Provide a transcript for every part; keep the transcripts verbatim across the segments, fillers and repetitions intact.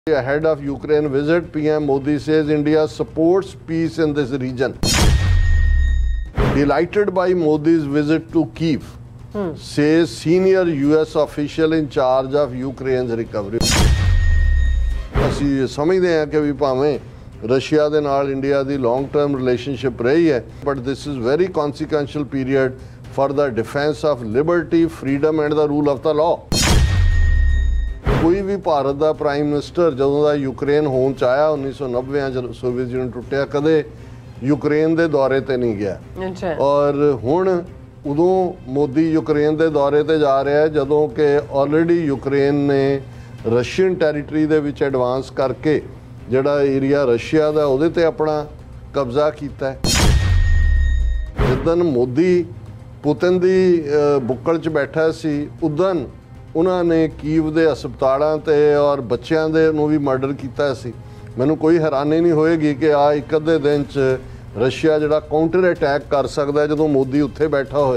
Ahead of Ukraine visit, P M Modi says India supports peace in this region. Delighted by Modi's visit to Kyiv, hmm. says senior U S official in charge of Ukraine's recovery. ਅਸੀਂ ਸਮਝਦੇ ਹਾਂ ਕਿ ਵੀ ਭਾਵੇਂ Russia ਦੇ ਨਾਲ India ਦੀ long term relationship ਰਹੀ ਹੈ, but this is very consequential period for the defense of liberty, freedom and the rule of the law. ਕੋਈ ਵੀ ਭਾਰਤ ਦਾ ਪ੍ਰਾਈਮ ਮਿਨਿਸਟਰ ਜਦੋਂ ਦਾ ਯੂਕਰੇਨ ਹੋਣ ਚ ਆਇਆ ਉੱਨੀ ਸੌ ਨੱਬੇ ਚ ਸੋਵੀਅਤ ਯੂਨੀਅਨ ਟੁੱਟਿਆ, ਕਦੇ ਯੂਕਰੇਨ ਦੇ ਦੌਰੇ ਤੇ ਨਹੀਂ ਗਿਆ। ਔਰ ਹੁਣ ਉਦੋਂ ਮੋਦੀ ਯੂਕਰੇਨ ਦੇ ਦੌਰੇ ਤੇ ਜਾ ਰਿਹਾ ਜਦੋਂ ਕਿ ਆਲਰੇਡੀ ਯੂਕਰੇਨ ਨੇ ਰਸ਼ੀਅਨ ਟੈਰੀਟਰੀ ਦੇ ਵਿੱਚ ਐਡਵਾਂਸ ਕਰਕੇ ਜਿਹੜਾ ਏਰੀਆ ਰਸ਼ੀਆ ਦਾ ਉਹਦੇ ਤੇ ਆਪਣਾ ਕਬਜ਼ਾ ਕੀਤਾ। ਜਿੱਦਣ ਮੋਦੀ ਪੁਤਿਨ ਦੀ ਬੁੱਕਲ 'ਚ ਬੈਠਾ ਸੀ ਉਦੋਂ ਉਹਨਾਂ ਨੇ ਕੀਵ ਦੇ ਹਸਪਤਾਲਾਂ ਤੇ ਔਰ ਬੱਚਿਆਂ ਦੇ ਨੂੰ ਵੀ ਮਰਡਰ ਕੀਤਾ ਸੀ। ਮੈਨੂੰ ਕੋਈ ਹੈਰਾਨੀ ਨਹੀਂ ਹੋਏਗੀ ਕਿ ਆ ਇੱਕ ਅੱਧੇ ਦਿਨ 'ਚ ਰਸ਼ੀਆ ਜਿਹੜਾ ਕਾਊਂਟਰ ਅਟੈਕ ਕਰ ਸਕਦਾ ਜਦੋਂ ਮੋਦੀ ਉੱਥੇ ਬੈਠਾ ਹੋਏ।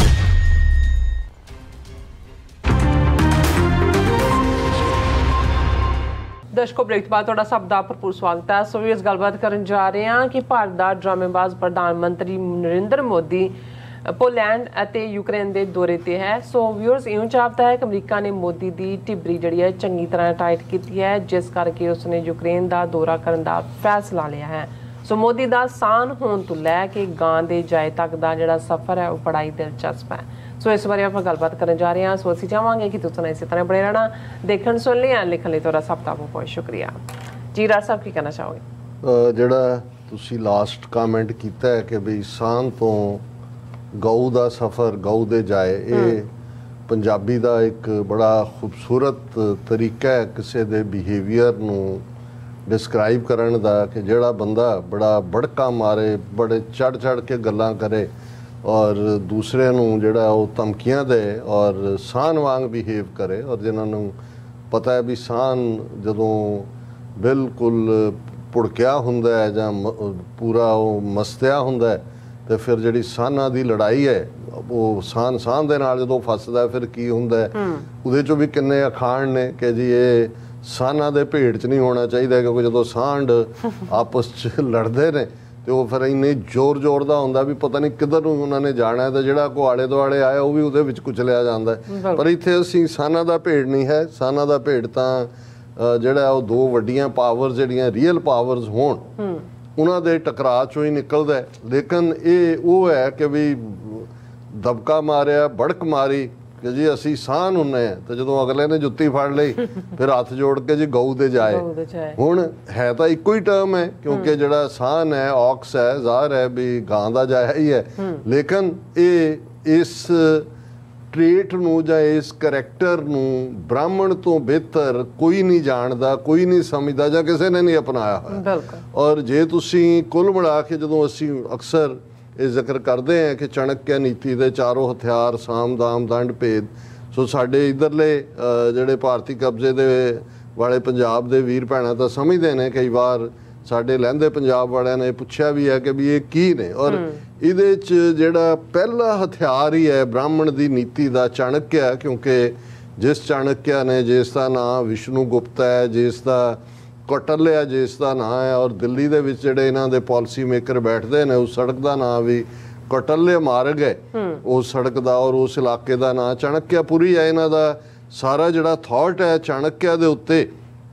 ਦਰਸ਼ਕੋ, ਬ੍ਰੇਕ ਤੋਂ ਬਾਅਦ ਤੁਹਾਡਾ ਸਭ ਦਾ ਭਰਪੂਰ ਸਵਾਗਤ ਹੈ। ਸੋ ਇਸ ਗੱਲਬਾਤ ਕਰਨ ਜਾ ਰਹੇ ਹਾਂ ਕਿ ਭਾਰਤ ਦਾ ਡਰਾਮੇਬਾਜ਼ ਪ੍ਰਧਾਨ ਮੰਤਰੀ ਨਰਿੰਦਰ ਮੋਦੀ पोलैंड ਅਤੇ यूक्रेन ਦੇ ਦੌਰੇ ਤੇ ਹੈ। ਸੋ ਵਿਊਅਰਸ, ਇਉਂ ਜਾਪਦਾ ਹੈ ਕਿ ਅਮਰੀਕਾ ਨੇ ਮੋਦੀ ਦੀ ਢਿਬਰੀ ਜਿਹੜੀ ਹੈ ਚੰਗੀ ਤਰ੍ਹਾਂ ਟਾਈਟ ਕੀਤੀ ਹੈ, ਜਿਸ ਕਰਕੇ ਉਸਨੇ ਯੂਕਰੇਨ ਦਾ ਦੌਰਾ ਕਰਨ ਦਾ ਫੈਸਲਾ ਲਿਆ ਹੈ। ਸੋ ਮੋਦੀ ਦਾ ਸਾਨ ਹੋਣ ਤੋਂ ਲੈ ਕੇ ਗਾਂ ਦੇ ਜਾਏ ਤੱਕ ਦਾ ਜਿਹੜਾ ਸਫ਼ਰ ਹੈ ਉਹ ਬੜਾ ਹੀ ਦਿਲਚਸਪ ਹੈ। ਸੋ ਇਸ ਬਾਰੇ ਆਪਾਂ ਗੱਲਬਾਤ ਕਰਨ ਜਾ ਰਹੇ ਹਾਂ। ਸੋ ਅਸੀਂ ਚਾਹਾਂਗੇ ਕਿ ਤੁਸੀਂ ਇਸੇ ਤਰ੍ਹਾਂ ਬਣੇ ਰਹਿਣਾ। ਦੇਖਣ ਸੁਣ ਲਿਆ ਲਿਖਣ ਲਈ ਤੁਹਾਡਾ ਸਭ ਦਾ ਬਹੁਤ ਬਹੁਤ ਸ਼ੁਕਰੀਆ ਜੀ। ਰਾਜ ਸਾਹਿਬ, ਕੀ ਕਹਿਣਾ ਚਾਹੋਗੇ? ਜਿਹੜਾ ਤੁਸੀਂ ਲਾਸਟ ਕਮੈਂਟ ਕੀਤਾ ਹੈ ਕਿ ਵੀ ਸਾਨ ਤੋਂ ਗਊ ਦਾ ਸਫ਼ਰ ਗਊ ਦੇ ਜਾਏ, ਇਹ ਪੰਜਾਬੀ ਦਾ ਇੱਕ ਬੜਾ ਖੂਬਸੂਰਤ ਤਰੀਕਾ ਹੈ ਕਿਸੇ ਦੇ ਬਿਹੇਵੀਅਰ ਨੂੰ ਡਿਸਕ੍ਰਾਈਬ ਕਰਨ ਦਾ, ਕਿ ਜਿਹੜਾ ਬੰਦਾ ਬੜਾ ਬੜਕਾ ਮਾਰੇ, ਬੜੇ ਚੜ ਚੜ ਕੇ ਗੱਲਾਂ ਕਰੇ ਔਰ ਦੂਸਰੇ ਨੂੰ ਜਿਹੜਾ ਉਹ ਧਮਕੀਆਂ ਦੇ ਔਰ ਸਾਨ ਵਾਂਗ ਬਿਹੇਵ ਕਰੇ, ਔਰ ਜਿਨ੍ਹਾਂ ਨੂੰ ਪਤਾ ਹੈ ਵੀ ਸਾਨ ਜਦੋਂ ਬਿਲਕੁਲ ਭੁੜਕਿਆ ਹੁੰਦਾ ਹੈ ਜਾਂ ਪੂਰਾ ਉਹ ਮਸਤਿਆ ਹੁੰਦਾ ਹੈ ਤੇ ਫਿਰ ਜਿਹੜੀ ਸਾਨਾਂ ਦੀ ਲੜਾਈ ਹੈ ਉਹ ਸਾਨ ਸਾਨ ਦੇ ਨਾਲ ਜਦੋਂ ਫਸਦਾ ਫਿਰ ਕੀ ਹੁੰਦਾ ਹੈ। ਉਹਦੇ ਚੋਂ ਵੀ ਕਿੰਨੇ ਅਖਾਣ ਨੇ ਕਿ ਜੀ ਇਹ ਸਾਨਾਂ ਦੇ ਭੇਡ 'ਚ ਨਹੀਂ ਹੋਣਾ ਚਾਹੀਦਾ, ਕਿਉਂਕਿ ਜਦੋਂ ਸਾਂਢ ਆਪਸ 'ਚ ਲੜਦੇ ਨੇ ਤੇ ਉਹ ਫਿਰ ਇੰਨੇ ਜ਼ੋਰ ਜ਼ੋਰ ਦਾ ਹੁੰਦਾ ਵੀ ਪਤਾ ਨਹੀਂ ਕਿੱਧਰ ਨੂੰ ਉਹਨਾਂ ਨੇ ਜਾਣਾ, ਤੇ ਜਿਹੜਾ ਕੋ ਆਲੇ ਦੁਆਲੇ ਆਇਆ ਉਹ ਵੀ ਉਹਦੇ ਵਿੱਚ ਕੁਚਲਿਆ ਜਾਂਦਾ। ਪਰ ਇੱਥੇ ਅਸੀਂ ਸਾਨਾਂ ਦਾ ਭੇਡ ਨਹੀਂ ਹੈ। ਸਾਨਾਂ ਦਾ ਭੇਡ ਤਾਂ ਜਿਹੜਾ ਉਹ ਦੋ ਵੱਡੀਆਂ ਪਾਵਰ ਜਿਹੜੀਆਂ ਰੀਅਲ ਪਾਵਰਸ ਹੋਣ ਉਹਨਾਂ ਦੇ ਟਕਰਾਅ 'ਚੋਂ ਹੀ ਨਿਕਲਦਾ। ਲੇਕਿਨ ਇਹ ਉਹ ਹੈ ਕਿ ਵੀ ਦਬਕਾ ਮਾਰਿਆ, ਬੜਕ ਮਾਰੀ ਕਿ ਜੀ ਅਸੀਂ ਸਾਨ ਹੁੰਦੇ ਹਾਂ, ਤੇ ਜਦੋਂ ਅਗਲੇ ਨੇ ਜੁੱਤੀ ਫੜ ਲਈ ਫਿਰ ਹੱਥ ਜੋੜ ਕੇ ਜੀ ਗਊ ਦੇ ਜਾਏ। ਹੁਣ ਹੈ ਤਾਂ ਇੱਕੋ ਹੀ ਟਰਮ ਹੈ, ਕਿਉਂਕਿ ਜਿਹੜਾ ਸਾਨ ਹੈ ਔਕਸ ਹੈ, ਜ਼ਾਹਰ ਹੈ ਵੀ ਗਾਂ ਦਾ ਜਾਇਆ ਹੀ ਹੈ। ਲੇਕਿਨ ਇਹ ਇਸ ਟ੍ਰੇਟ ਨੂੰ ਜਾਂ ਇਸ ਕਰੈਕਟਰ ਨੂੰ ਬ੍ਰਾਹਮਣ ਤੋਂ ਬਿਹਤਰ ਕੋਈ ਨਹੀਂ ਜਾਣਦਾ, ਕੋਈ ਨਹੀਂ ਸਮਝਦਾ ਜਾਂ ਕਿਸੇ ਨੇ ਨਹੀਂ ਅਪਣਾਇਆ ਹੋਇਆ। ਔਰ ਜੇ ਤੁਸੀਂ ਕੁੱਲ ਮਿਲਾ ਕੇ ਜਦੋਂ ਅਸੀਂ ਅਕਸਰ ਇਹ ਜ਼ਿਕਰ ਕਰਦੇ ਹਾਂ ਕਿ ਚਾਣਕਿਆ ਨੀਤੀ ਦੇ ਚਾਰੋਂ ਹਥਿਆਰ ਸਾਮ ਦਾਮ ਦੰਡ ਭੇਦ, ਸੋ ਸਾਡੇ ਇੱਧਰਲੇ ਜਿਹੜੇ ਭਾਰਤੀ ਕਬਜ਼ੇ ਦੇ ਵਾਲੇ ਪੰਜਾਬ ਦੇ ਵੀਰ ਭੈਣਾਂ ਤਾਂ ਸਮਝਦੇ ਨੇ। ਕਈ ਵਾਰ ਸਾਡੇ ਲਹਿੰਦੇ ਪੰਜਾਬ ਵਾਲਿਆਂ ਨੇ ਪੁੱਛਿਆ ਵੀ ਹੈ ਕਿ ਵੀ ਇਹ ਕੀ ਨੇ, ਔਰ ਇਹਦੇ 'ਚ ਜਿਹੜਾ ਪਹਿਲਾ ਹਥਿਆਰ ਹੀ ਹੈ ਬ੍ਰਾਹਮਣ ਦੀ ਨੀਤੀ ਦਾ ਚਾਣਕਿਆ, ਕਿਉਂਕਿ ਜਿਸ ਚਾਣਕਿਆ ਨੇ, ਜਿਸ ਦਾ ਨਾਂ ਵਿਸ਼ਨੂੰ ਗੁਪਤਾ ਹੈ, ਜਿਸ ਦਾ ਕੌਟਲਿਆ ਜਿਸ ਦਾ ਨਾਂ ਹੈ, ਔਰ ਦਿੱਲੀ ਦੇ ਵਿੱਚ ਜਿਹੜੇ ਇਹਨਾਂ ਦੇ ਪਾਲਿਸੀ ਮੇਕਰ ਬੈਠਦੇ ਨੇ ਉਸ ਸੜਕ ਦਾ ਨਾਂ ਵੀ ਕੌਟਲਿਆ ਮਾਰਗ ਹੈ, ਉਸ ਸੜਕ ਦਾ, ਔਰ ਉਸ ਇਲਾਕੇ ਦਾ ਨਾਂ ਚਾਣਕਿਆਪੁਰੀ ਹੈ। ਇਹਨਾਂ ਦਾ ਸਾਰਾ ਜਿਹੜਾ ਥਾਟ ਹੈ ਚਾਣਕਿਆ ਦੇ ਉੱਤੇ,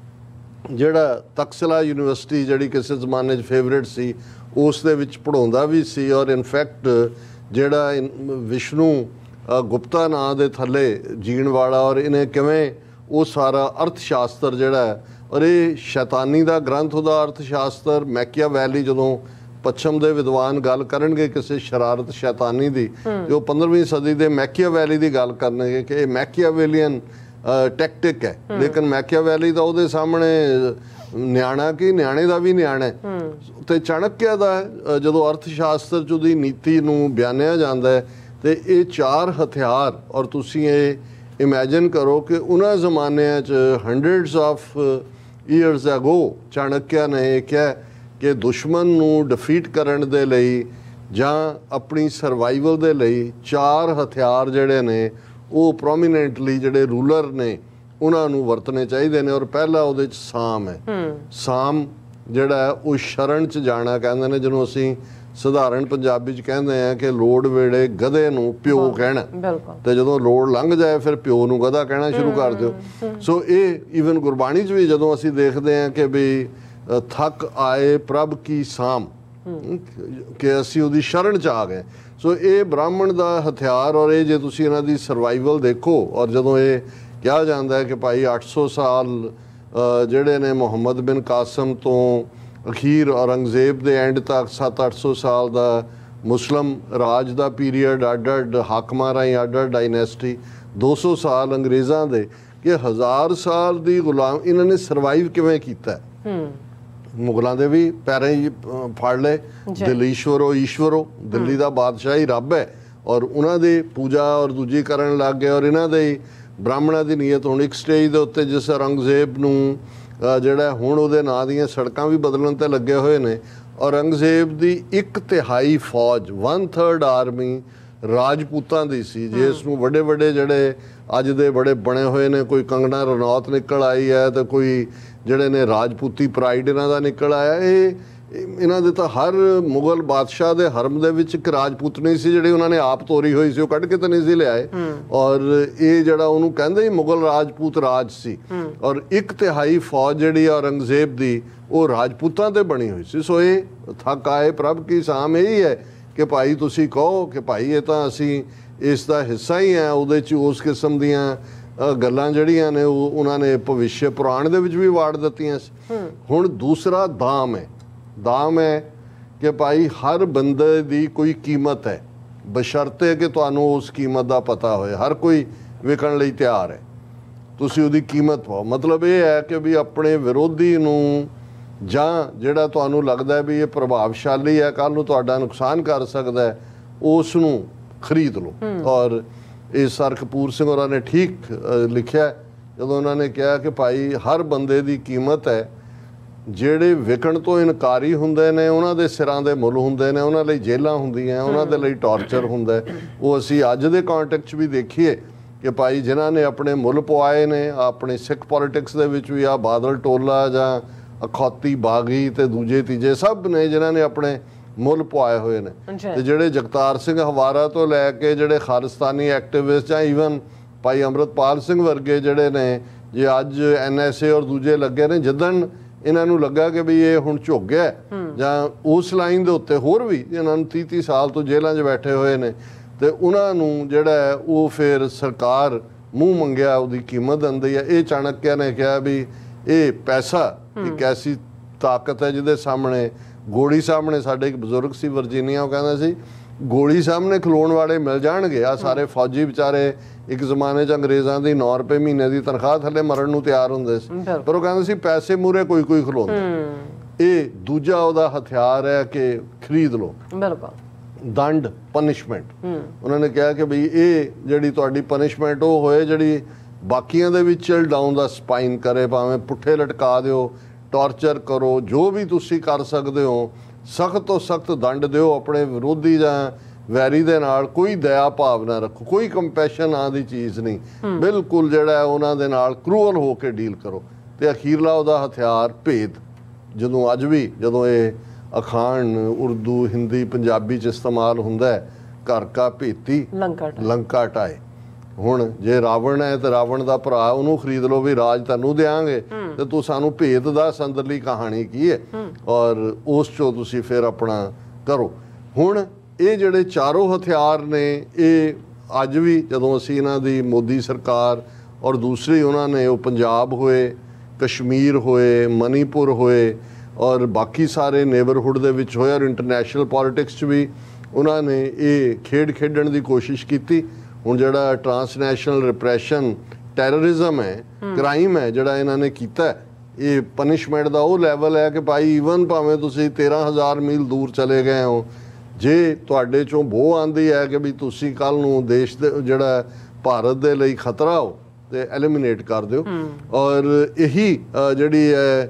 ਜਿਹੜਾ ਤਕਸ਼ਲਾ ਯੂਨੀਵਰਸਿਟੀ ਜਿਹੜੀ ਕਿਸੇ ਜ਼ਮਾਨੇ 'ਚ ਫੇਵਰੇਟ ਸੀ ਉਸ ਦੇ ਵਿੱਚ ਪੜ੍ਹਾਉਂਦਾ ਵੀ ਸੀ, ਔਰ ਇਨਫੈਕਟ ਜਿਹੜਾ ਵਿਸ਼ਨੂੰ ਗੁਪਤਾ ਨਾਂ ਦੇ ਥੱਲੇ ਜੀਣ ਵਾਲਾ, ਔਰ ਇਹਨੇ ਕਿਵੇਂ ਉਹ ਸਾਰਾ ਅਰਥ ਸ਼ਾਸਤਰ ਜਿਹੜਾ ਹੈ, ਔਰ ਇਹ ਸ਼ੈਤਾਨੀ ਦਾ ਗ੍ਰੰਥ ਉਹਦਾ ਅਰਥ ਸ਼ਾਸਤਰ ਮੈਕੀਆਵੈਲੀ, ਜਦੋਂ ਪੱਛਮ ਦੇ ਵਿਦਵਾਨ ਗੱਲ ਕਰਨਗੇ ਕਿਸੇ ਸ਼ਰਾਰਤ ਸ਼ੈਤਾਨੀ ਦੀ, ਜੋ ਪੰਦਰਵੀਂ ਸਦੀ ਦੇ ਮੈਕੀਆਵੈਲੀ ਦੀ ਗੱਲ ਕਰਨਗੇ ਕਿ ਇਹ ਮੈਕੀਆਵੇਲੀਅਨ ਟੈਕਟਿਕ ਹੈ। ਲੇਕਿਨ ਮੈਕੀਆਵੈਲੀ ਦਾ ਉਹਦੇ ਸਾਹਮਣੇ ਨਿਆਣਾ ਕੀ, ਨਿਆਣੇ ਦਾ ਵੀ ਨਿਆਣਾ ਹੈ। ਤੇ ਚਾਣਕਿਆ ਦਾ ਜਦੋਂ ਅਰਥ ਸ਼ਾਸਤਰ 'ਚ ਉਹਦੀ ਨੀਤੀ ਨੂੰ ਬਿਆਨਿਆ ਜਾਂਦਾ ਹੈ ਤੇ ਇਹ ਚਾਰ ਹਥਿਆਰ, ਔਰ ਤੁਸੀਂ ਇਹ ਇਮੈਜਿਨ ਕਰੋ ਕਿ ਉਹਨਾਂ ਜ਼ਮਾਨਿਆਂ 'ਚ hundreds of years ago Chanakya ਨੇ ਇਹ ਕਿਹਾ ਕਿ ਦੁਸ਼ਮਣ ਨੂੰ ਡਿਫੀਟ ਕਰਨ ਦੇ ਲਈ ਜਾਂ ਆਪਣੀ ਸਰਵਾਈਵਲ ਦੇ ਲਈ ਚਾਰ ਹਥਿਆਰ ਜਿਹੜੇ ਨੇ ਉਹ ਪ੍ਰੋਮੀਨੈਂਟਲੀ ਜਿਹੜੇ ਰੂਲਰ ਨੇ ਉਹਨਾਂ ਨੂੰ ਵਰਤਣੇ ਚਾਹੀਦੇ ਨੇ। ਔਰ ਪਹਿਲਾ ਉਹਦੇ 'ਚ ਸਾਮ ਹੈ। ਸਾਮ ਜਿਹੜਾ ਹੈ ਉਹ ਸ਼ਰਨ 'ਚ ਜਾਣਾ ਕਹਿੰਦੇ ਨੇ, ਜਿਹਨੂੰ ਅਸੀਂ ਸਧਾਰਨ ਪੰਜਾਬੀ 'ਚ ਕਹਿੰਦੇ ਆ ਕਿ ਲੋੜ ਵੇਲੇ ਗਧੇ ਨੂੰ ਪਿਓ ਕਹਿਣਾ, ਤੇ ਜਦੋਂ ਲੋੜ ਲੰਘ ਜਾਏ ਫਿਰ ਪਿਓ ਨੂੰ ਗਧਾ ਕਹਿਣਾ ਸ਼ੁਰੂ ਕਰ ਦਿਓ। ਸੋ ਇਹ ਈਵਨ ਗੁਰਬਾਣੀ 'ਚ ਵੀ ਜਦੋਂ ਅਸੀਂ ਦੇਖਦੇ ਹਾਂ ਕਿ ਵੀ ਥੱਕ ਆਏ ਪ੍ਰਭ ਕੀ ਸਾਮ, ਕਿ ਅਸੀਂ ਉਹਦੀ ਸ਼ਰਨ 'ਚ ਆ ਗਏ। ਸੋ ਇਹ ਬ੍ਰਾਹਮਣ ਦਾ ਹਥਿਆਰ। ਔਰ ਇਹ ਜੇ ਤੁਸੀਂ ਇਹਨਾਂ ਦੀ ਸਰਵਾਈਵਲ ਦੇਖੋ, ਔਰ ਜਦੋਂ ਇਹ ਕਿਹਾ ਜਾਂਦਾ ਹੈ ਕਿ ਭਾਈ ਅੱਠ ਸੌ ਸਾਲ ਜਿਹੜੇ ਨੇ ਮੁਹੰਮਦ ਬਿਨ ਕਾਸਮ ਤੋਂ ਅਖੀਰ ਔਰੰਗਜ਼ੇਬ ਦੇ ਐਂਡ ਤੱਕ ਸੱਤ ਅੱਠ ਸੌ ਸਾਲ ਦਾ ਮੁਸਲਿਮ ਰਾਜ ਦਾ ਪੀਰੀਅਡ, ਅੱਡ ਅੱਡ ਹਾਕਮਾਂ ਰਾਹੀਂ ਅੱਡ ਅੱਡ ਡਾਇਨੈਸਟੀ, ਦੋ ਸੌ ਸਾਲ ਅੰਗਰੇਜ਼ਾਂ ਦੇ, ਕਿ ਹਜ਼ਾਰ ਸਾਲ ਦੀ ਗੁਲਾਮ ਇਹਨਾਂ ਨੇ ਸਰਵਾਈਵ ਕਿਵੇਂ ਕੀਤਾ। ਮੁਗਲਾਂ ਦੇ ਵੀ ਪੈਰਾਂ ਹੀ ਫੜ ਲਏ, ਦਿੱਲੀਸ਼ਵਰੋ ਈਸ਼ਵਰੋ, ਦਿੱਲੀ ਦਾ ਬਾਦਸ਼ਾਹ ਹੀ ਰੱਬ ਹੈ, ਔਰ ਉਹਨਾਂ ਦੇ ਪੂਜਾ ਔਰ ਦੂਜੀ ਕਰਨ ਲੱਗ ਗਏ। ਔਰ ਇਹਨਾਂ ਦੇ ਬ੍ਰਾਹਮਣਾਂ ਦੀ ਨੀਅਤ ਹੁਣ ਇੱਕ ਸਟੇਜ ਦੇ ਉੱਤੇ, ਜਿਸ ਔਰੰਗਜ਼ੇਬ ਨੂੰ ਜਿਹੜਾ ਹੁਣ ਉਹਦੇ ਨਾਂ ਦੀਆਂ ਸੜਕਾਂ ਵੀ ਬਦਲਣ ਤੇ ਲੱਗੇ ਹੋਏ ਨੇ। ਔਰੰਗਜ਼ੇਬ ਦੀ ਇੱਕ ਤਿਹਾਈ ਫੌਜ, ਵਨ ਥਰਡ ਆਰਮੀ ਰਾਜਪੂਤਾਂ ਦੀ ਸੀ, ਜਿਸ ਨੂੰ ਵੱਡੇ ਵੱਡੇ ਜਿਹੜੇ ਅੱਜ ਦੇ ਬੜੇ ਬਣੇ ਹੋਏ ਨੇ, ਕੋਈ ਕੰਗਨਾ ਰਣੌਤ ਨਿਕਲ ਆਈ ਹੈ ਤੇ ਕੋਈ ਜਿਹੜੇ ਨੇ ਰਾਜਪੂਤੀ ਪ੍ਰਾਈਡ ਇਹਨਾਂ ਦਾ ਨਿਕਲ ਆਇਆ। ਇਹ ਇਹਨਾਂ ਦੇ ਤਾਂ ਹਰ ਮੁਗਲ ਬਾਦਸ਼ਾਹ ਦੇ ਹਰਮ ਦੇ ਵਿੱਚ ਇੱਕ ਰਾਜਪੂਤਨੀ ਸੀ ਜਿਹੜੀ ਉਹਨਾਂ ਨੇ ਆਪ ਤੋਰੀ ਹੋਈ ਸੀ, ਉਹ ਕੱਢ ਕੇ ਤਾਂ ਨਹੀਂ ਸੀ ਲਿਆਏ। ਔਰ ਇਹ ਜਿਹੜਾ ਉਹਨੂੰ ਕਹਿੰਦੇ ਹੀ ਮੁਗਲ ਰਾਜਪੂਤ ਰਾਜ ਸੀ। ਔਰ ਇੱਕ ਤਿਹਾਈ ਫੌਜ ਜਿਹੜੀ ਔਰੰਗਜ਼ੇਬ ਦੀ ਉਹ ਰਾਜਪੂਤਾਂ ਤੇ ਬਣੀ ਹੋਈ ਸੀ। ਸੋ ਇਹ ਥੱਕ ਆਏ ਪ੍ਰਭ ਕੀ ਸਾਮ ਇਹੀ ਹੈ ਕਿ ਭਾਈ ਤੁਸੀਂ ਕਹੋ ਕਿ ਭਾਈ ਇਹ ਤਾਂ ਅਸੀਂ ਇਸ ਦਾ ਹਿੱਸਾ ਹੀ ਹੈ। ਉਹਦੇ 'ਚ ਉਸ ਕਿਸਮ ਦੀਆਂ ਗੱਲਾਂ ਜਿਹੜੀਆਂ ਨੇ ਉਹ ਉਹਨਾਂ ਨੇ ਭਵਿੱਖ ਪੁਰਾਣ ਦੇ ਵਿੱਚ ਵੀ ਵਾੜ ਦਿੱਤੀਆਂ ਸੀ। ਹੁਣ ਦੂਸਰਾ ਦਾਮ ਹੈ। ਦਾਮ ਹੈ ਕਿ ਭਾਈ ਹਰ ਬੰਦੇ ਦੀ ਕੋਈ ਕੀਮਤ ਹੈ, ਬਸ਼ਰਤੇ ਕਿ ਤੁਹਾਨੂੰ ਉਸ ਕੀਮਤ ਦਾ ਪਤਾ ਹੋਏ। ਹਰ ਕੋਈ ਵਿਕਣ ਲਈ ਤਿਆਰ ਹੈ, ਤੁਸੀਂ ਉਹਦੀ ਕੀਮਤ ਪਾਓ। ਮਤਲਬ ਇਹ ਹੈ ਕਿ ਵੀ ਆਪਣੇ ਵਿਰੋਧੀ ਨੂੰ, ਜਾਂ ਜਿਹੜਾ ਤੁਹਾਨੂੰ ਲੱਗਦਾ ਵੀ ਇਹ ਪ੍ਰਭਾਵਸ਼ਾਲੀ ਹੈ, ਕੱਲ੍ਹ ਨੂੰ ਤੁਹਾਡਾ ਨੁਕਸਾਨ ਕਰ ਸਕਦਾ ਹੈ, ਉਸ ਨੂੰ ਖਰੀਦ ਲਓ। ਔਰ ਇਹ ਸਰ ਕਪੂਰ ਸਿੰਘ ਹੋਰਾਂ ਨੇ ਠੀਕ ਲਿਖਿਆ ਜਦੋਂ ਉਹਨਾਂ ਨੇ ਕਿਹਾ ਕਿ ਭਾਈ ਹਰ ਬੰਦੇ ਦੀ ਕੀਮਤ ਹੈ। ਜਿਹੜੇ ਵਿਕਣ ਤੋਂ ਇਨਕਾਰੀ ਹੁੰਦੇ ਨੇ ਉਹਨਾਂ ਦੇ ਸਿਰਾਂ ਦੇ ਮੁੱਲ ਹੁੰਦੇ ਨੇ, ਉਹਨਾਂ ਲਈ ਜੇਲ੍ਹਾਂ ਹੁੰਦੀਆਂ, ਉਹਨਾਂ ਦੇ ਲਈ ਟਾਰਚਰ ਹੁੰਦਾ। ਉਹ ਅਸੀਂ ਅੱਜ ਦੇ ਕੰਟੈਕਸਟ 'ਚ ਵੀ ਦੇਖੀਏ ਕਿ ਭਾਈ ਜਿਨ੍ਹਾਂ ਨੇ ਆਪਣੇ ਮੁੱਲ ਪਵਾਏ ਨੇ ਆਪਣੇ ਸਿੱਖ ਪੋਲੀਟਿਕਸ ਦੇ ਵਿੱਚ ਵੀ, ਆ ਬਾਦਲ ਟੋਲਾ ਜਾਂ ਅਖੌਤੀ ਬਾਗੀ ਤੇ ਦੂਜੇ ਤੀਜੇ ਸਭ ਨੇ ਜਿਨ੍ਹਾਂ ਨੇ ਆਪਣੇ ਮੁੱਲ ਪਵਾਏ ਹੋਏ ਨੇ। ਤੇ ਜਿਹੜੇ ਜਗਤਾਰ ਸਿੰਘ ਹਵਾਰਾ ਤੋਂ ਲੈ ਕੇ ਜਿਹੜੇ ਖਾਲਿਸਤਾਨੀ ਐਕਟਿਵਿਸਟ ਜਾਂ ਈਵਨ ਭਾਈ ਅੰਮ੍ਰਿਤਪਾਲ ਸਿੰਘ ਵਰਗੇ ਜਿਹੜੇ ਨੇ, ਜੇ ਅੱਜ ਐਨ ਐਸ ਏ ਔਰ ਦੂਜੇ ਲੱਗੇ ਨੇ, ਜਿੱਦਣ ਇਹਨਾਂ ਨੂੰ ਲੱਗਾ ਕਿ ਵੀ ਇਹ ਹੁਣ ਝੁੱਕ ਗਿਆ ਜਾਂ ਉਸ ਲਾਈਨ ਦੇ ਉੱਤੇ ਹੋਰ ਵੀ ਇਹਨਾਂ ਨੂੰ ਤੀਹ ਤੀਹ ਸਾਲ ਤੋਂ ਜੇਲ੍ਹਾਂ 'ਚ ਬੈਠੇ ਹੋਏ ਨੇ, ਤੇ ਉਹਨਾਂ ਨੂੰ ਜਿਹੜਾ ਹੈ ਉਹ ਫਿਰ ਸਰਕਾਰ ਮੂੰਹ ਮੰਗਿਆ ਉਹਦੀ ਕੀਮਤ ਦਿੰਦੀ ਹੈ। ਇਹ ਚਾਣਕਿਆ ਨੇ ਕਿਹਾ ਵੀ ਇਹ ਪੈਸਾ ਇੱਕ ਐਸੀ ਤਾਕਤ ਹੈ ਜਿਹਦੇ ਸਾਹਮਣੇ, ਗੋਲੀ ਸਾਹਮਣੇ, ਸਾਡੇ ਇੱਕ ਬਜ਼ੁਰਗ ਸੀ ਵਰਜੀਨੀਆ, ਉਹ ਕਹਿੰਦਾ ਸੀ ਗੋਲੀ ਸਾਹਮਣੇ ਖਲੋਣ ਵਾਲੇ ਮਿਲ ਜਾਣਗੇ। ਆ ਸਾਰੇ ਫੌਜੀ ਵਿਚਾਰੇ ਇੱਕ ਜ਼ਮਾਨੇ 'ਚ ਅੰਗਰੇਜ਼ਾਂ ਦੀ ਨੌ ਰੁਪਏ ਮਹੀਨੇ ਦੀ ਤਨਖਾਹ ਥੱਲੇ ਮਰਨ ਨੂੰ ਤਿਆਰ ਹੁੰਦੇ ਸੀ, ਪਰ ਉਹ ਕਹਿੰਦੇ ਸੀ ਪੈਸੇ ਮੂਹਰੇ ਕੋਈ ਕੋਈ ਖਲੋਂਦਾ। ਇਹ ਦੂਜਾ ਉਹਦਾ ਹਥਿਆਰ ਹੈ ਕਿ ਖਰੀਦ ਲਓ। ਦੰਡ, ਪਨਿਸ਼ਮੈਂਟ। ਉਹਨਾਂ ਨੇ ਕਿਹਾ ਕਿ ਬਈ ਇਹ ਜਿਹੜੀ ਤੁਹਾਡੀ ਪਨਿਸ਼ਮੈਂਟ ਉਹ ਹੋਏ ਜਿਹੜੀ ਬਾਕੀਆਂ ਦੇ ਵਿੱਚ ਚਿਲ ਡਾਊਨ ਦਾ ਸਪਾਈਨ ਕਰੇ, ਭਾਵੇਂ ਪੁੱਠੇ ਲਟਕਾ ਦਿਓ, ਟਾਰਚਰ ਕਰੋ, ਜੋ ਵੀ ਤੁਸੀਂ ਕਰ ਸਕਦੇ ਹੋ, ਸਖਤ ਤੋਂ ਸਖਤ ਦੰਡ ਦਿਓ। ਆਪਣੇ ਵਿਰੋਧੀ ਜਾਂ ਵੈਰੀ ਦੇ ਨਾਲ ਕੋਈ ਦਇਆ ਭਾਵ ਨਾ ਰੱਖੋ, ਕੋਈ ਕੰਪੈਸ਼ਨ ਨਾਂ ਦੀ ਚੀਜ਼ ਨਹੀਂ, ਬਿਲਕੁਲ ਜਿਹੜਾ ਉਹਨਾਂ ਦੇ ਨਾਲ ਕਰੂਅਲ ਹੋ ਕੇ ਡੀਲ ਕਰੋ। ਤੇ ਅਖੀਰਲਾ ਉਹਦਾ ਹਥਿਆਰ ਭੇਦ, ਜਦੋਂ ਅੱਜ ਵੀ ਜਦੋਂ ਇਹ ਅਖਾਣ ਉਰਦੂ, ਹਿੰਦੀ, ਪੰਜਾਬੀ 'ਚ ਇਸਤੇਮਾਲ ਹੁੰਦਾ ਹੈ, ਘਰ ਕਾ ਭੇਤੀ ਲੰਕਾ ਢਾਏ। ਹੁਣ ਜੇ ਰਾਵਣ ਹੈ ਤੇ ਰਾਵਣ ਦਾ ਭਰਾ, ਉਹਨੂੰ ਖਰੀਦ ਲਓ ਵੀ ਰਾਜ ਤੁਹਾਨੂੰ ਦਿਆਂਗੇ, ਤੇ ਤੂੰ ਸਾਨੂੰ ਭੇਦ ਦੱਸ ਅੰਦਰਲੀ ਕਹਾਣੀ ਕੀ ਹੈ, ਔਰ ਉਸ 'ਚੋਂ ਤੁਸੀਂ ਫਿਰ ਆਪਣਾ ਕਰੋ। ਹੁਣ ਇਹ ਜਿਹੜੇ ਚਾਰੋਂ ਹਥਿਆਰ ਨੇ, ਇਹ ਅੱਜ ਵੀ ਜਦੋਂ ਅਸੀਂ ਇਹਨਾਂ ਦੀ ਮੋਦੀ ਸਰਕਾਰ ਔਰ ਦੂਸਰੀ ਉਹਨਾਂ ਨੇ ਉਹ ਪੰਜਾਬ ਹੋਏ, ਕਸ਼ਮੀਰ ਹੋਏ, ਮਨੀਪੁਰ ਹੋਏ ਔਰ ਬਾਕੀ ਸਾਰੇ ਨੇਬਰਹੁੱਡ ਦੇ ਵਿੱਚ ਹੋਏ, ਔਰ ਇੰਟਰਨੈਸ਼ਨਲ ਪੋਲੀਟਿਕਸ 'ਚ ਵੀ ਉਹਨਾਂ ਨੇ ਇਹ ਖੇਡ ਖੇਡਣ ਦੀ ਕੋਸ਼ਿਸ਼ ਕੀਤੀ। ਹੁਣ ਜਿਹੜਾ ਟਰਾਂਸਨੈਸ਼ਨਲ ਰਿਪਰੈਸ਼ਨ, ਟੈਰਰਿਜ਼ਮ ਹੈ, ਕ੍ਰਾਈਮ ਹੈ ਜਿਹੜਾ ਇਹਨਾਂ ਨੇ ਕੀਤਾ, ਇਹ ਪਨਿਸ਼ਮੈਂਟ ਦਾ ਉਹ ਲੈਵਲ ਹੈ ਕਿ ਭਾਈ ਈਵਨ ਭਾਵੇਂ ਤੁਸੀਂ ਤੇਰਾਂ ਹਜ਼ਾਰ ਮੀਲ ਦੂਰ ਚਲੇ ਗਏ ਹੋ, ਜੇ ਤੁਹਾਡੇ 'ਚੋਂ ਬੋਹ ਆਉਂਦੀ ਹੈ ਕਿ ਵੀ ਤੁਸੀਂ ਕੱਲ੍ਹ ਨੂੰ ਦੇਸ਼ ਦੇ ਜਿਹੜਾ ਭਾਰਤ ਦੇ ਲਈ ਖਤਰਾ ਹੋ, ਤੇ ਐਲੀਮੀਨੇਟ ਕਰ ਦਿਓ। ਔਰ ਇਹੀ ਜਿਹੜੀ ਹੈ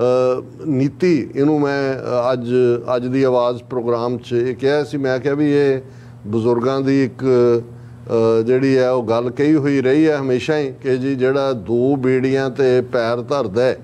ਨੀਤੀ, ਇਹਨੂੰ ਮੈਂ ਅੱਜ ਅੱਜ ਦੀ ਆਵਾਜ਼ ਪ੍ਰੋਗਰਾਮ 'ਚ ਇਹ ਕਿਹਾ ਸੀ, ਮੈਂ ਕਿਹਾ ਵੀ ਇਹ ਬਜ਼ੁਰਗਾਂ ਦੀ ਇੱਕ ਜਿਹੜੀ ਹੈ ਉਹ ਗੱਲ ਕਹੀ ਹੋਈ ਰਹੀ ਹੈ ਹਮੇਸ਼ਾ ਹੀ ਕਿ ਜੀ ਜਿਹੜਾ ਦੋ ਬੇੜੀਆਂ ਤੇ ਪੈਰ ਧਰਦਾ ਹੈ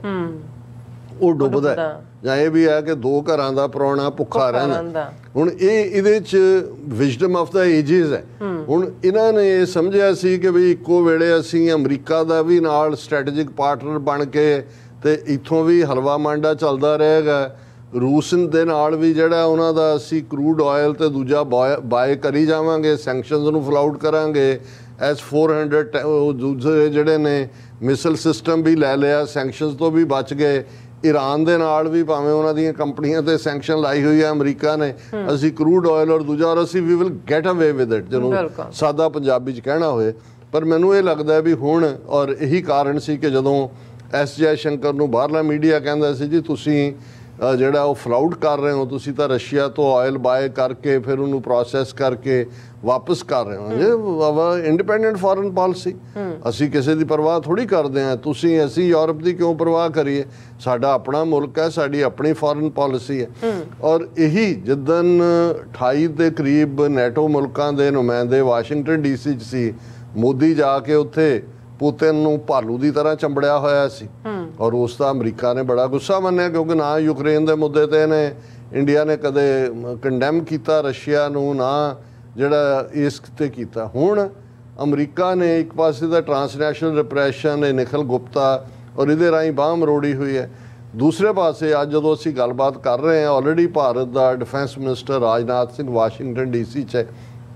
ਉਹ ਡੁੱਬਦਾ ਹੈ, ਜਾਂ ਇਹ ਵੀ ਹੈ ਕਿ ਦੋ ਘਰਾਂ ਦਾ ਪ੍ਰਾਹੁਣਾ ਭੁੱਖਾ ਰਹਿੰਦਾ। ਹੁਣ ਇਹ ਇਹਦੇ 'ਚ ਵਿਜ਼ਡਮ ਆਫ ਦਾ ਏਜਿਸ ਹੈ। ਹੁਣ ਇਹਨਾਂ ਨੇ ਇਹ ਸਮਝਿਆ ਸੀ ਕਿ ਵੀ ਇੱਕੋ ਵੇਲੇ ਅਸੀਂ ਅਮਰੀਕਾ ਦਾ ਵੀ ਨਾਲ ਸਟ੍ਰੈਟੇਜਿਕ ਪਾਰਟਨਰ ਬਣ ਕੇ ਤੇ ਇੱਥੋਂ ਵੀ ਹਲਵਾ ਮਾਂਡਾ ਚੱਲਦਾ ਰਹੇਗਾ, ਰੂਸ ਦੇ ਨਾਲ ਵੀ ਜਿਹੜਾ ਉਹਨਾਂ ਦਾ ਅਸੀਂ ਕਰੂਡ ਆਇਲ ਤੇ ਦੂਜਾ ਬਾਏ ਕਰੀ ਜਾਵਾਂਗੇ, ਸੈਂਕਸ਼ਨਸ ਨੂੰ ਫਲਾਊਟ ਕਰਾਂਗੇ, ਐਸ ਫੋਰ ਹੰਡਰਡ ਦੂਜੇ ਜਿਹੜੇ ਨੇ ਮਿਸਲ ਸਿਸਟਮ ਵੀ ਲੈ ਲਿਆ, ਸੈਂਕਸ਼ਨਸ ਤੋਂ ਵੀ ਬਚ ਗਏ। ਈਰਾਨ ਦੇ ਨਾਲ ਵੀ ਭਾਵੇਂ ਉਹਨਾਂ ਦੀਆਂ ਕੰਪਨੀਆਂ ਤੇ ਸੈਂਕਸ਼ਨ ਲਾਈ ਹੋਈ ਹੈ ਅਮਰੀਕਾ ਨੇ, ਅਸੀਂ ਕਰੂਡ ਆਇਲ ਔਰ ਦੂਜਾ ਔਰ ਅਸੀਂ ਵੀ will get away with it, ਜਿਹਨੂੰ ਸਾਦਾ ਪੰਜਾਬੀ 'ਚ ਕਹਿਣਾ ਹੋਏ। ਪਰ ਮੈਨੂੰ ਇਹ ਲੱਗਦਾ ਵੀ ਹੁਣ, ਔਰ ਇਹੀ ਕਾਰਨ ਸੀ ਕਿ ਜਦੋਂ ਐਸ ਜੈ ਸ਼ੰਕਰ ਨੂੰ ਬਾਹਰਲਾ ਮੀਡੀਆ ਕਹਿੰਦਾ ਸੀ ਜੀ ਤੁਸੀਂ ਜਿਹੜਾ ਉਹ ਫਲਾਊਟ ਕਰ ਰਹੇ ਹੋ, ਤੁਸੀਂ ਤਾਂ ਰਸ਼ੀਆ ਤੋਂ ਆਇਲ ਬਾਏ ਕਰਕੇ ਫਿਰ ਉਹਨੂੰ ਪ੍ਰੋਸੈਸ ਕਰਕੇ ਵਾਪਸ ਕਰ ਰਹੇ ਹੋ, ਇਹ ਇੰਡੀਪੈਂਡੈਂਟ ਫੋਰਨ ਪਾਲਿਸੀ, ਅਸੀਂ ਕਿਸੇ ਦੀ ਪਰਵਾਹ ਥੋੜੀ ਕਰਦੇ ਹਾਂ, ਤੁਸੀਂ ਅਸੀਂ ਯੂਰਪ ਦੀ ਕਿਉਂ ਪਰਵਾਹ ਕਰੀਏ, ਸਾਡਾ ਆਪਣਾ ਮੁਲਕ ਹੈ, ਸਾਡੀ ਆਪਣੀ ਫੋਰਨ ਪਾਲਿਸੀ ਹੈ। ਔਰ ਇਹੀ ਜਿੱਦਣ ਅਠਾਈ ਦੇ ਕਰੀਬ ਨੈਟੋ ਮੁਲਕਾਂ ਦੇ ਨੁਮਾਇੰਦੇ ਵਾਸ਼ਿੰਗਟਨ ਡੀ ਸੀ 'ਚ ਸੀ, ਮੋਦੀ ਜਾ ਕੇ ਉੱਥੇ ਪੁਤਿਨ ਨੂੰ ਭਾਲੂ ਦੀ ਤਰ੍ਹਾਂ ਚੰਬੜਿਆ ਹੋਇਆ ਸੀ ਔਰ ਉਸ ਦਾ ਅਮਰੀਕਾ ਨੇ ਬੜਾ ਗੁੱਸਾ ਮੰਨਿਆ, ਕਿਉਂਕਿ ਨਾ ਯੂਕਰੇਨ ਦੇ ਮੁੱਦੇ ਤੇ ਨੇ ਇੰਡੀਆ ਨੇ ਕਦੇ ਕੰਡੈਮ ਕੀਤਾ ਰਸ਼ੀਆ ਨੂੰ, ਨਾ ਜਿਹੜਾ ਇਸ ਤੇ ਕੀਤਾ। ਹੁਣ ਅਮਰੀਕਾ ਨੇ ਇੱਕ ਪਾਸੇ ਦਾ ਟਰਾਂਸਨੈਸ਼ਨਲ ਰਿਪਰੈਸ਼ਨ ਇਹ ਨਿਖਿਲ ਗੁਪਤਾ ਔਰ ਇਹਦੇ ਰਾਹੀਂ ਬਾਂਹ ਮਰੋੜੀ ਹੋਈ ਹੈ, ਦੂਸਰੇ ਪਾਸੇ ਅੱਜ ਜਦੋਂ ਅਸੀਂ ਗੱਲਬਾਤ ਕਰ ਰਹੇ ਹਾਂ ਆਲਰੇਡੀ ਭਾਰਤ ਦਾ defence minister Rajnath Singh Washington D C 'ਚ ਹੈ,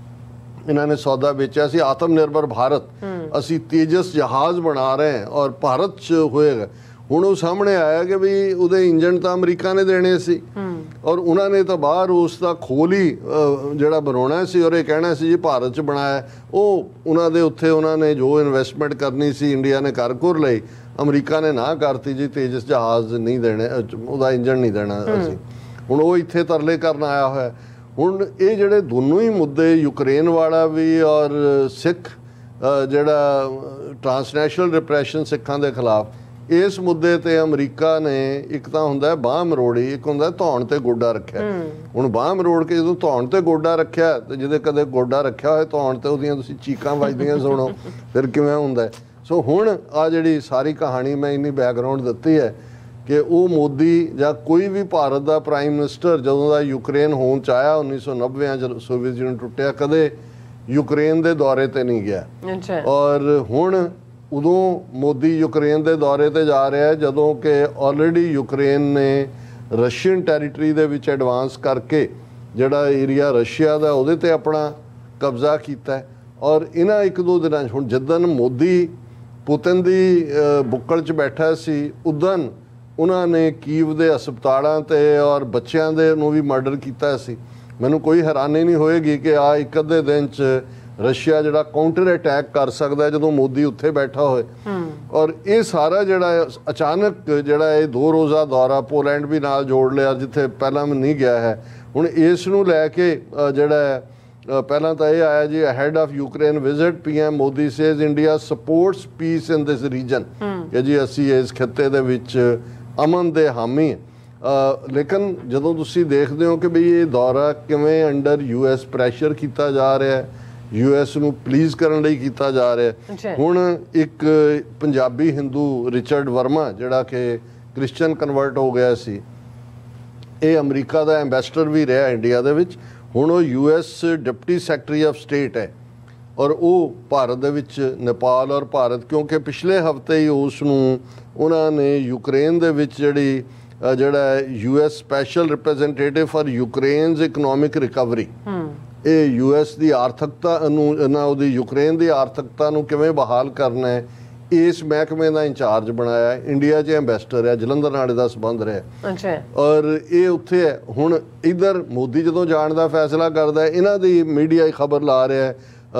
ਇਹਨਾਂ ਨੇ ਸੌਦਾ ਵੇਚਿਆ ਸੀ ਆਤਮ ਨਿਰਭਰ ਭਾਰਤ, ਅਸੀਂ ਤੇਜਸ ਜਹਾਜ਼ ਬਣਾ ਰਹੇ ਹਾਂ ਔਰ ਭਾਰਤ 'ਚ ਹੋਏਗਾ। ਹੁਣ ਉਹ ਸਾਹਮਣੇ ਆਇਆ ਕਿ ਵੀ ਉਹਦੇ ਇੰਜਣ ਤਾਂ ਅਮਰੀਕਾ ਨੇ ਦੇਣੇ ਸੀ ਔਰ ਉਹਨਾਂ ਨੇ ਤਾਂ ਬਾਹਰ ਉਸ ਦਾ ਖੋਲ ਹੀ ਜਿਹੜਾ ਬਣਾਉਣਾ ਸੀ ਔਰ ਇਹ ਕਹਿਣਾ ਸੀ ਜੀ ਭਾਰਤ 'ਚ ਬਣਾਇਆ। ਉਹ ਉਹਨਾਂ ਦੇ ਉੱਥੇ ਉਹਨਾਂ ਨੇ ਜੋ ਇਨਵੈਸਟਮੈਂਟ ਕਰਨੀ ਸੀ ਇੰਡੀਆ ਨੇ ਕਰ ਕੁਰ ਲਈ, ਅਮਰੀਕਾ ਨੇ ਨਾ ਕਰਤੀ ਜੀ ਤੇਜਸ ਜਹਾਜ਼ ਨਹੀਂ ਦੇਣੇ, ਉਹਦਾ ਇੰਜਣ ਨਹੀਂ ਦੇਣਾ ਅਸੀਂ। ਹੁਣ ਉਹ ਇੱਥੇ ਤਰਲੇ ਕਰਨ ਆਇਆ ਹੋਇਆ। ਹੁਣ ਇਹ ਜਿਹੜੇ ਦੋਨੋਂ ਹੀ ਮੁੱਦੇ ਯੂਕਰੇਨ ਵਾਲਾ ਵੀ ਔਰ ਸਿੱਖ ਜਿਹੜਾ ਟਰਾਂਸਨੈਸ਼ਨਲ ਰਿਪਰੈਸ਼ਨ ਸਿੱਖਾਂ ਦੇ ਖਿਲਾਫ, ਇਸ ਮੁੱਦੇ ਤੇ ਅਮਰੀਕਾ ਨੇ ਇੱਕ ਤਾਂ ਹੁੰਦਾ ਬਾਂਹ ਮਰੋੜੀ, ਇੱਕ ਹੁੰਦਾ ਧੌਣ ਤੇ ਗੋਡਾ ਰੱਖਿਆ। ਹੁਣ ਬਾਂਹ ਮਰੋੜ ਕੇ ਜਦੋਂ ਧੌਣ ਤੇ ਗੋਡਾ ਰੱਖਿਆ ਤੇ ਜਿਹਦੇ ਕਦੇ ਗੋਡਾ ਰੱਖਿਆ ਹੋਏ ਧੌਣ ਤੇ ਉਹਦੀਆਂ ਤੁਸੀਂ ਚੀਕਾਂ ਵੱਜਦੀਆਂ ਸੁਣੋ ਫਿਰ ਕਿਵੇਂ ਹੁੰਦਾ। ਸੋ ਹੁਣ ਆ ਜਿਹੜੀ ਸਾਰੀ ਕਹਾਣੀ ਮੈਂ ਇੰਨੀ ਬੈਕਗਰਾਊਂਡ ਦਿੱਤੀ ਹੈ ਕਿ ਉਹ ਮੋਦੀ ਜਾਂ ਕੋਈ ਵੀ ਭਾਰਤ ਦਾ ਪ੍ਰਾਈਮ ਮਿਨਿਸਟਰ ਜਦੋਂ ਦਾ ਯੂਕਰੇਨ ਹੋਣ 'ਚ ਆਇਆ ਉੱਨੀ ਸੌ ਨੱਬਿਆਂ ਜਦੋਂ ਸੋਵੀਅਤ ਯੂਨੀਅਨ ਟੁੱਟਿਆ, ਕਦੇ ਯੂਕਰੇਨ ਦੇ ਦੌਰੇ ਤੇ ਨਹੀਂ ਗਿਆ। ਔਰ ਹੁਣ ਉਦੋਂ ਮੋਦੀ ਯੂਕਰੇਨ ਦੇ ਦੌਰੇ ਤੇ ਜਾ ਰਿਹਾ ਜਦੋਂ ਕਿ ਆਲਰੇਡੀ ਯੂਕਰੇਨ ਨੇ ਰਸ਼ੀਅਨ ਟੈਰੀਟਰੀ ਦੇ ਵਿੱਚ ਐਡਵਾਂਸ ਕਰਕੇ ਜਿਹੜਾ ਏਰੀਆ ਰਸ਼ੀਆ ਦਾ ਉਹਦੇ ਤੇ ਆਪਣਾ ਕਬਜ਼ਾ ਕੀਤਾ। ਔਰ ਇਹਨਾਂ ਇੱਕ ਦੋ ਦਿਨਾਂ 'ਚ ਹੁਣ ਜਿੱਦਣ ਮੋਦੀ ਪੁਤਿਨ ਦੀ ਬੁੱਕਲ 'ਚ ਬੈਠਾ ਸੀ ਉਦਣ ਉਹਨਾਂ ਨੇ ਕੀਵ ਦੇ ਹਸਪਤਾਲਾਂ ਤੇ ਔਰ ਬੱਚਿਆਂ ਦੇ ਨੂੰ ਵੀ ਮਰਡਰ ਕੀਤਾ ਸੀ। ਮੈਨੂੰ ਕੋਈ ਹੈਰਾਨੀ ਨਹੀਂ ਹੋਏਗੀ ਕਿ ਆ ਇੱਕ ਅੱਧੇ ਦਿਨ 'ਚ ਰਸ਼ੀਆ ਜਿਹੜਾ ਕਾਊਂਟਰ ਅਟੈਕ ਕਰ ਸਕਦਾ ਜਦੋਂ ਮੋਦੀ ਉੱਥੇ ਬੈਠਾ ਹੋਏ। ਔਰ ਇਹ ਸਾਰਾ ਜਿਹੜਾ ਅਚਾਨਕ ਜਿਹੜਾ ਇਹ ਦੋ ਰੋਜ਼ਾ ਦੌਰਾ ਪੋਲੈਂਡ ਵੀ ਨਾਲ ਜੋੜ ਲਿਆ ਜਿੱਥੇ ਪਹਿਲਾਂ ਮੈਂ ਨਹੀਂ ਗਿਆ ਹੈ। ਹੁਣ ਇਸ ਨੂੰ ਲੈ ਕੇ ਜਿਹੜਾ ਪਹਿਲਾਂ ਤਾਂ ਇਹ ਆਇਆ ਜੀ head of Ukraine visit PM Modi says India supports peace in this region ਕਿ ਜੀ ਅਸੀਂ ਇਸ ਖਿੱਤੇ ਦੇ ਵਿੱਚ ਅਮਨ ਦੇ ਹਾਮੀ। ਲੇਕਿਨ ਜਦੋਂ ਤੁਸੀਂ ਦੇਖਦੇ ਹੋ ਕਿ ਬਈ ਇਹ ਦੌਰਾ ਕਿਵੇਂ ਅੰਡਰ ਯੂ ਐਸ ਪ੍ਰੈਸ਼ਰ ਕੀਤਾ ਜਾ ਰਿਹਾ ਹੈ, ਯੂ ਐਸ ਨੂੰ ਪਲੀਜ਼ ਕਰਨ ਲਈ ਕੀਤਾ ਜਾ ਰਿਹਾ। ਹੁਣ ਇੱਕ ਪੰਜਾਬੀ ਹਿੰਦੂ ਰਿਚਰਡ ਵਰਮਾ ਜਿਹੜਾ ਕਿ ਕ੍ਰਿਸਚਨ ਕਨਵਰਟ ਹੋ ਗਿਆ ਸੀ, ਇਹ ਅਮਰੀਕਾ ਦਾ ਐਂਬੈਸਡਰ ਵੀ ਰਿਹਾ ਇੰਡੀਆ ਦੇ ਵਿੱਚ, ਹੁਣ ਉਹ U S deputy secretary of state ਹੈ ਔਰ ਉਹ ਭਾਰਤ ਦੇ ਵਿੱਚ ਨੇਪਾਲ ਔਰ ਭਾਰਤ, ਕਿਉਂਕਿ ਪਿਛਲੇ ਹਫਤੇ ਹੀ ਉਸ ਨੂੰ ਉਹਨਾਂ ਨੇ ਯੂਕਰੇਨ ਦੇ ਵਿੱਚ ਜਿਹੜੀ ਜਿਹੜਾ U S special representative for Ukraine's economic recovery, ਇਹ ਯੂ ਐਸ ਦੀ ਆਰਥਿਕਤਾ ਨੂੰ ਨਾ ਉਹਦੀ ਯੂਕਰੇਨ ਦੀ ਆਰਥਿਕਤਾ ਨੂੰ ਕਿਵੇਂ ਬਹਾਲ ਕਰਨਾ ਹੈ, ਇਸ ਮਹਿਕਮੇ ਦਾ ਇੰਚਾਰਜ ਬਣਾਇਆ। ਇੰਡੀਆ 'ਚ ਐਂਬੈਸਡਰ ਹੈ, ਜਲੰਧਰ ਨਾਲ ਇਹਦਾ ਸੰਬੰਧ ਰਿਹਾ ਔਰ ਇਹ ਉੱਥੇ ਹੈ। ਹੁਣ ਇੱਧਰ ਮੋਦੀ ਜਦੋਂ ਜਾਣ ਦਾ ਫੈਸਲਾ ਕਰਦਾ, ਇਹਨਾਂ ਦੀ ਮੀਡੀਆ ਖਬਰ ਲਾ ਰਿਹਾ,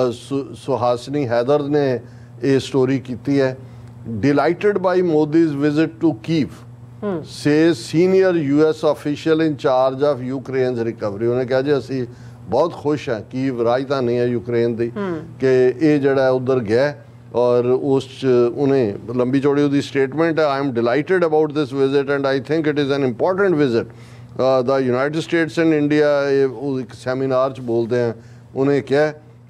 ਸੁਹਾਸਨੀ ਹੈਦਰ ਨੇ ਇਹ ਸਟੋਰੀ ਕੀਤੀ ਹੈ। Delighted by Modi's visit to Kyiv says senior U S official in charge of Ukraine's recovery. ਉਹਨੇ ਕਿਹਾ ਜੀ ਅਸੀਂ ਬਹੁਤ ਖੁਸ਼ ਹਾਂ, ਕੀਵ ਰਾਜਧਾਨੀ ਹੈ ਯੂਕਰੇਨ ਦੀ, ਕਿ ਇਹ ਜਿਹੜਾ ਉੱਧਰ ਗਿਆ ਔਰ ਉਸ 'ਚ ਉਹਨੇ ਲੰਬੀ ਚੌੜੀ ਉਹਦੀ ਸਟੇਟਮੈਂਟ ਹੈ, I am delighted about this visit and I think it is an important visit ਦਾ ਯੂਨਾਈਟਿਡ ਸਟੇਟਸ ਐਂਡ ਇੰਡੀਆ। ਉਹ ਇੱਕ ਸੈਮੀਨਾਰ 'ਚ ਬੋਲਦੇ ਆ, ਉਹਨੇ ਕਿਹਾ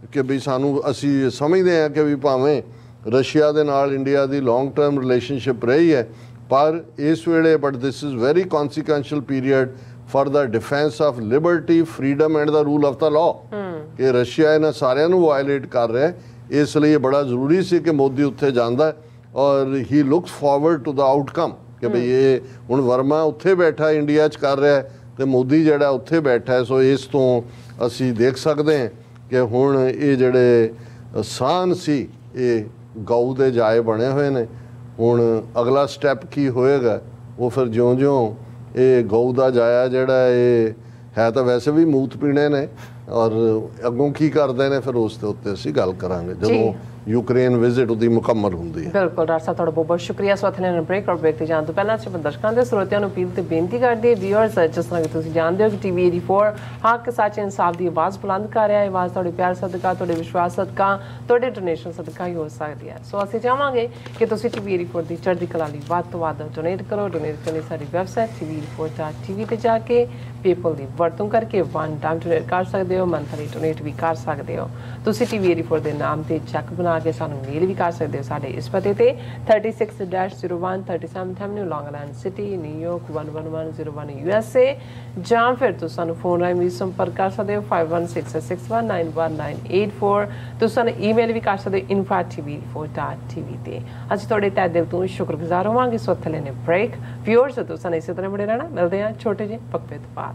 ਕਿ ਵੀ ਸਾਨੂੰ ਅਸੀਂ ਸਮਝਦੇ ਹਾਂ ਕਿ ਵੀ ਭਾਵੇਂ ਰਸ਼ੀਆ ਦੇ ਨਾਲ ਇੰਡੀਆ ਦੀ ਲੌਂਗ ਟਰਮ ਰਿਲੇਸ਼ਨਸ਼ਿਪ ਰਹੀ ਹੈ, ਪਰ ਇਸ ਵੇਲੇ but this is very consequential period for the defence of liberty freedom and the rule of the law कि रशिया ਇਹਨਾਂ ਸਾਰਿਆਂ ਨੂੰ ਵਾਇਲੇਟ ਕਰ ਰਿਹਾ ਹੈ। ਇਸ ਲਈ ਬੜਾ ਜ਼ਰੂਰੀ ਸੀ ਕਿ ਮੋਦੀ ਉੱਥੇ ਜਾਂਦਾ ਔਰ he looks forward to the outcome ਕਿ ਭਈ ਇਹ ਹੁਣ ਵਰਮਾ ਉੱਥੇ ਬੈਠਾ ਇੰਡੀਆ 'ਚ ਕਰ ਰਿਹਾ ਤੇ ਮੋਦੀ ਜਿਹੜਾ ਉੱਥੇ ਬੈਠਾ ਹੈ। ਸੋ ਇਸ ਤੋਂ ਅਸੀਂ ਦੇਖ ਸਕਦੇ ਹਾਂ ਕਿ ਹੁਣ ਇਹ ਜਿਹੜੇ ਸਾਨ ਸੀ ਇਹ ਗਊ ਦੇ ਜਾਏ ਬਣੇ ਹੋਏ ਨੇ। ਹੁਣ ਅਗਲਾ ਸਟੈਪ ਕੀ ਹੋਏਗਾ ਉਹ ਫਿਰ ਜਿਉਂ-ਜਿਉਂ ਇਹ ਗਊ ਦਾ ਜਾਇਆ ਜਿਹੜਾ ਇਹ ਹੈ ਤਾਂ ਵੈਸੇ ਵੀ ਮੂਤ ਪੀਣੇ ਨੇ ਔਰ ਅੱਗੋਂ ਕੀ ਕਰਦੇ ਨੇ ਫਿਰ ਉਸ ਦੇ ਉੱਤੇ ਅਸੀਂ ਗੱਲ ਕਰਾਂਗੇ ਜਦੋਂ ਯੂਕਰੇਨ ਵਿਜ਼ਿਟ ਉਹਦੀ ਮੁਕੰਮਲ ਹੁੰਦੀ ਹੈ। ਬਿਲਕੁਲ ਡਾਕਟਰ ਸਾਹਿਬ ਤੁਹਾਡਾ ਬਹੁਤ ਬਹੁਤ ਸ਼ੁਕਰੀਆ। ਸੋ ਅਥਲੇ ਬ੍ਰੇਕ ਔਰ ਬ੍ਰੇਕ ਤੇ ਜਾਣ ਤੋਂ ਪਹਿਲਾਂ ਅਸੀਂ ਦਰਸ਼ਕਾਂ ਦੇ ਸਰੋਤਿਆਂ ਨੂੰ ਅਪੀਲ ਤੇ ਬੇਨਤੀ ਕਰਦੇ ਵਿਊਅਰਸ, ਜਿਸ ਤਰ੍ਹਾਂ ਕਿ ਤੁਸੀਂ ਜਾਣਦੇ ਹੋ ਕਿ ਟੀਵੀ ਚੌਰਾਸੀ ਹੱਕ ਸੱਚ ਇਨਸਾਫ ਦੀ ਆਵਾਜ਼ ਬੁਲੰਦ ਕਰ ਰਿਹਾ ਹੈ। ਆਵਾਜ਼ ਤੁਹਾਡੇ ਪਿਆਰ ਸਦਕਾ, ਤੁਹਾਡੇ ਵਿਸ਼ਵਾਸ ਸਦਕਾ, ਤੁਹਾਡੇ ਡੋਨੇਸ਼ਨ ਸਦਕਾ ਹੀ ਹੋ ਸਕਦੀ ਹੈ। ਸੋ ਅਸੀਂ ਚਾਹਾਂਗੇ ਕਿ ਤੁਸੀਂ ਟੀਵੀ ਚੌਰਾਸੀ ਦੀ ਚੜ੍ਹਦੀ ਕਲਾ ਲਈ ਵੱਧ ਤੋਂ ਵੱਧ ਡੋਨੇਟ ਕਰੋ। ਡੋਨੇਟ ਕਰਨ ਲਈ ਸਾਡੀ ਵੈਬਸਾਈਟ ਟੀ ਵੀ ਚੌਰਾਸੀ ਡਾਟ ਟੀ ਵੀ ਤੇ ਜਾ ਕੇ ਪੇਪਲ ਦੀ ਵਰਤੋਂ ਕਰਕੇ ਵਨ ਟਾਈਮ ਡੋਨੇਟ ਕਰ ਸਕਦੇ ਹੋ, ਮੰਥਲੀ ਡੋਨੇਟ ਵੀ ਕਰ ਸਕਦੇ ਹੋ। ਤੁਸੀਂ ਟੀਵੀ ਚੌਰਾਸੀ ਦੇ ਨਾਮ ਤੇ ਚੈੱਕ ਬਣਾ ਕੇ ਸਾਨੂੰ ਮੇਲ ਵੀ ਕਰ ਸਕਦੇ ਹੋ ਸਾਡੇ ਇਸ ਪਤੇ ਤੇ thirty-six dash zero one thirty-seventh Avenue, Long Island City, New York one one one zero one U S A, ਜਾਂ ਫਿਰ ਤੁਸੀਂ ਸਾਨੂੰ ਫੋਨ ਰਾਹੀਂ ਵੀ ਸੰਪਰਕ ਕਰ ਸਕਦੇ ਹੋ five one six six one nine one nine eight four। ਤੁਸੀਂ ਸਾਨੂੰ ਈਮੇਲ ਵੀ ਕਰ ਸਕਦੇ ਹੋ info at t v four dot t v ਤੇ। ਅਸੀਂ ਤੁਹਾਡੇ ਤਹਿ ਦਿਲ ਤੋਂ ਸ਼ੁਕਰਗੁਜ਼ਾਰ ਹੋਵਾਂਗੇ। ਸੋ ਥੱਲੇ ਨੇ ਬ੍ਰੇਕ ਵਿਊਅਰਸ, ਤੁਸੀਂ ਸਾਨੂੰ ਇਸੇ ਤਰ੍ਹਾਂ ਬਣੇ ਰਹਿਣਾ। ਮਿਲਦੇ ਹਾਂ ਛੋਟੇ ਜਿਹੇ ਵਕਫੇ ਤੋਂ ਬਾਅਦ।